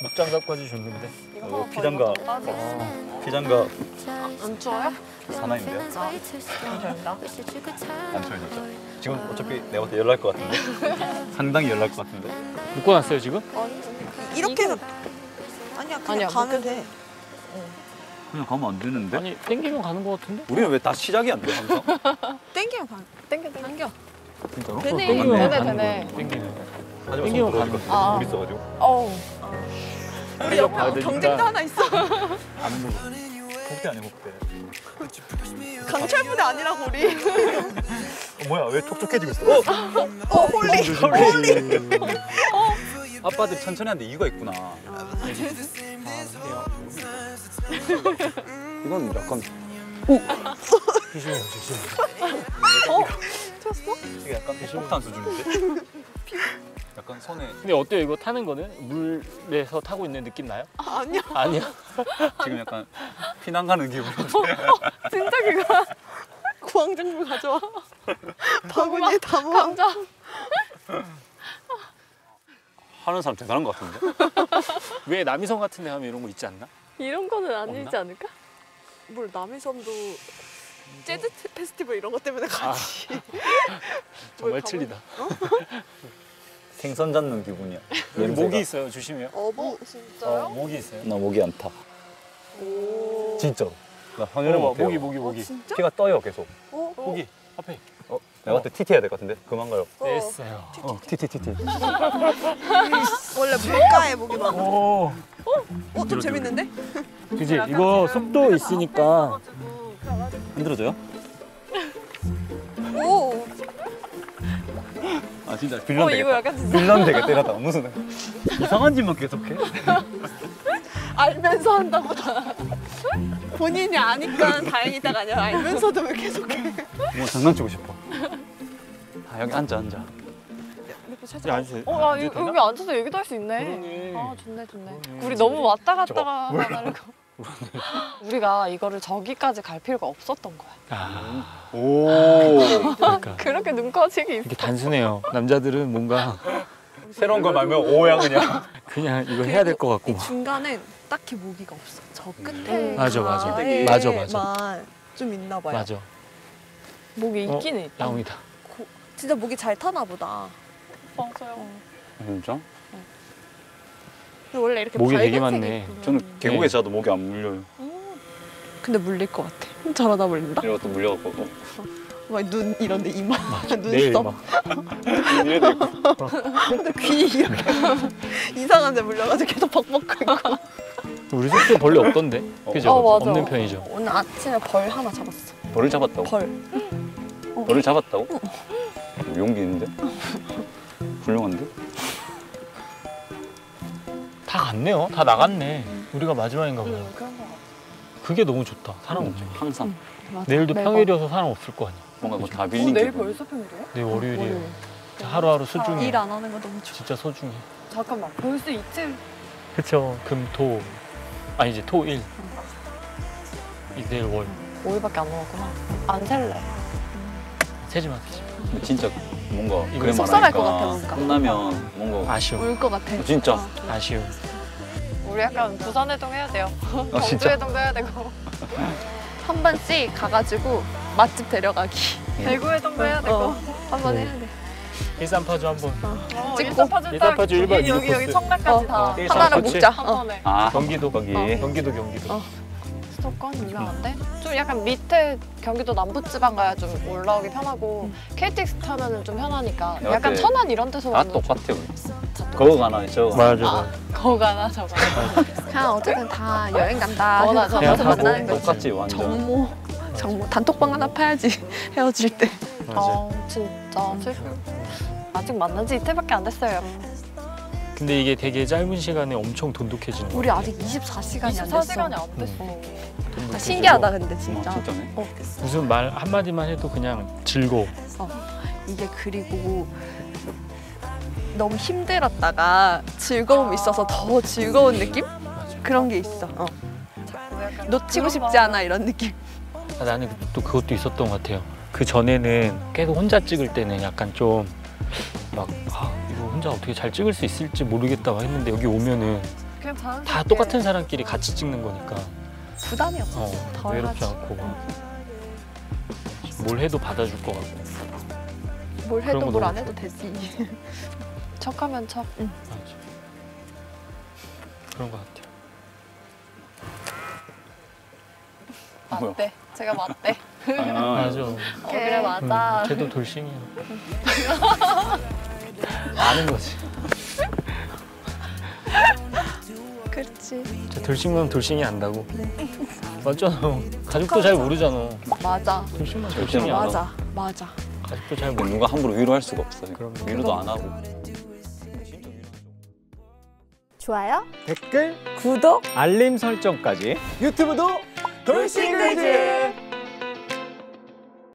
목장갑까지 줬는데. 피장갑. 피장갑. 안 추워요? 사나인데요? 감사합니다. 안 추워졌죠? 지금 어차피 내가 볼때 열날 것 같은데? 상당히 열날 것 같은데? 묶어놨어요 지금? 이렇게는 아니야 그냥 아니야, 가면 돼. 그냥 가면 안 되는데? 아니 땡기면 가는 것 같은데? 우리는 왜 다 시작이 안 돼, 항상? 땡기면 가. 당겨. 진짜로? 되네. 땡기면 되네, 가는 되네. 거예요. 땡기면. 하지만 땡기면 손 가는 부러질 것 아. 같은데, 물 있어가지고. 어우. 우리 옆에 경쟁도 하나 있어. 안 먹어. 혹대 아니야, 혹대. 강철부대 아니라고 우리. 뭐야, 왜 촉촉해지고 있어? 홀리. 아빠들이 천천히 하는데 이유가 있구나. 이건 약간 조심해요 조심해. 이게 약간 폭탄 수준인데? 약간 손에 근데 어때요 이거 타는 거는? 물에서 타고 있는 느낌 나요? 아니야. 아니야? 지금 약간 피난 가는 기분인데. 진짜 그거. 구황작물 가져와. 바구니에 담아. 감자. 하는 사람 대단한 것 같은데? 왜 남이섬 같은 데 하면 이런 거 있지 않나? 이런 거는 아니지 없나? 않을까? 뭘 남이섬도 재즈 페스티벌 이런 것 때문에 가지. 정말 뭘 틀리다. 생선 잡는 기분이야. 여기 모기 있어요 조심해요. 어부 진짜요? 모기 있어요. 나 모기 안 타. 오. 진짜로. 나 확률을 못해요. 모기. 진짜? 피가 떠요 계속. 모기 앞에. 내가 볼때 TT 해야 될 것 같은데? 그만 가요. 됐어요. TT. 원래 물가에 목이 많아. 오. 좀 재밌는데? 그지? 이거 속도 있으니까 흔들어줘요? 오. 아 진짜 빌런 되겠다. 이거 약간 진짜 빌런 되겠다 이러다 무슨 이상한 짓만 계속해? 알면서 한다고. 본인이 아니까 다행이다가 아니라 알면서도 왜 계속해? 뭐 장난치고 싶어. 아 여기 앉아. 앉으세요. 여기 앉아서 얘기도 할 수 있네. 그러네. 아, 좋네. 우리 너무 왔다 갔다가 하다가 우리가 이거를 저기까지 갈 필요가 없었던 거야. 아, 오. 그러니까 그렇게 눈꺼짐이 있어. 이게 단순해요. 남자들은 뭔가 새로운 걸 말면 오야 그냥. 그냥 이거 해야 될 것 같고. 이 중간엔 딱히 모기가 없어. 저 끝에 맞아. 가에만 좀 있나 봐요. 맞아. 목이 있기는 있다. 야옹이다. 진짜 모기 잘 타나 보다. 맞아요. 진짜? 근데 원래 이렇게 모기 되게 밝은색이 많네. 있구나. 저는 계곡에 네. 자도 목이 안 물려요. 근데 물릴 것 같아. 저러다 물린다? 이러고 또 물려갖고 막 눈 이런데 이마, 내일 눈썹, 막 이래도 있고. 귀 이렇게 이상한 데 물려가지고 계속 벅벅 긁고. 우리 숙소 벌레 없던데? 그죠? 맞아. 없는 편이죠. 오늘 아침에 벌 하나 잡았어. 벌을 잡았다고? 벌. 벌을 잡았다고? 용기 있는데? 훌륭한데? 다 갔네요. 다 나갔네. 우리가 마지막인가 보다. 그런 거 같아. 그게 너무 좋다. 사람 없는 게. 항상 내일도 평일이어서 사람 없을 거 아니야. 뭔가 뭐 다 빌린 내일 기분. 벌써 평일이에요? 내일 월요일이에요. 하루하루 소중해. 일 안 하는 거 너무 좋아. 진짜 소중해. 잠깐만, 벌써 이틀. 그쵸. 금, 토. 아니지, 토, 일. 내일 월. 5일밖에 안 남았구나. 안 셀래. 세지 마. 진짜 뭔가 이거 그래 속상할 말하니까 것 같아, 뭔가. 끝나면 뭔가 아쉬워. 울 것 같아. 진짜 아쉬워. 우리 약간 부산해동 해야 돼요. 진짜? 경주해동도 해야 되고. 한 번씩 가가지고 맛집 데려가기. 대구해동도 해야 되고. 한 번 네. 해야 돼. 일산파주 한 번. 찍고. 일산파주 일반 여기 이륙 코스. 청라까지 다. 일산 하나를 코치. 먹자. 한 번에. 아 경기도. 거기 경기도. 수도권 유명한데? 좀 약간 밑에 경기도 남부지방 가야 좀 올라오기 편하고 KTX 타면은 좀 편하니까 내가 약간 그때 천안 이런 데서 다 가면 똑같아 우리. 그거 가나 저거 맞아. 거기 가나 저거 그냥 어쨌든 다 여행 간다. 거나 생각하면서 저나 만나는 거지. 똑같지 완전. 정모 단톡방 하나 파야지. 헤어질 때. 맞아. 진짜 슬픔 아직 만난 지 이틀밖에 안 됐어요. 근데 이게 되게 짧은 시간에 엄청 돈독해지는 거야. 우리 아직 24시간이 안 됐어. 24시간이 안 됐어. 아, 신기하다 근데 진짜. 진짜네. 무슨 말 한마디만 해도 그냥 즐거워. 이게 그리고 너무 힘들었다가 즐거움이 있어서 더 즐거운 느낌? 맞아. 그런 게 있어. 약간 놓치고 그런 싶지 거 않아 이런 느낌. 나는 또 그것도 있었던 것 같아요. 그 전에는 계속 혼자 찍을 때는 약간 좀 막 이거 혼자 어떻게 잘 찍을 수 있을지 모르겠다고 했는데 여기 오면은 그냥 자연스럽게 다 똑같은 사람끼리 같이 찍는 거니까 부담이 없어. 덜 외롭지 하지. 않고 뭘 해도 받아줄 것 같고. 뭘 그런 해도 거 뭘 너무 안 해도 되지. 척하면 척. 맞아. 그런 것 같아요. 맞대. 제가 맞대. 맞아. 그래 맞아. 걔도 돌싱이야. 아는 거지. 그렇지. 저 돌싱만 돌싱이 안다고. 맞잖아. 가족도 잘 모르잖아. 맞아. 돌싱만 절대 돌싱이 알아. 맞아. 맞아. 가족도 잘 모르. 누가 함부로 위로할 수가 없어요. 그럼. 위로도 안 하고. 좋아요, 댓글, 구독. 알림 설정까지 유튜브도 돌싱글즈!